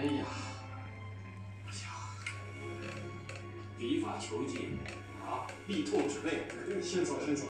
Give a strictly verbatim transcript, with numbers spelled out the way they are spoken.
呀，哎呀，笔法遒劲啊，力透纸背。先走，先走。